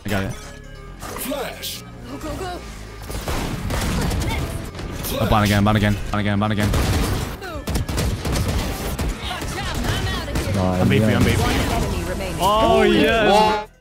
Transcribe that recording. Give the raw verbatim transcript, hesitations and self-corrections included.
I got it. Flash. Go, go, go. Oh, ban again, ban again, ban again, ban again. Watch out, I'm out of here. I'm B P, I'm B P. One enemy remaining. Oh, yes.